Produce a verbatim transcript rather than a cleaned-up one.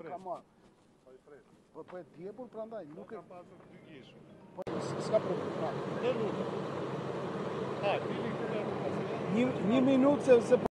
Come on. Po po e djepur prandaj, nuk e ka pasur dy gishë. po s'ka problem. Dhe lutem. Ha, dili këtu nga rruga. Një një minutë se se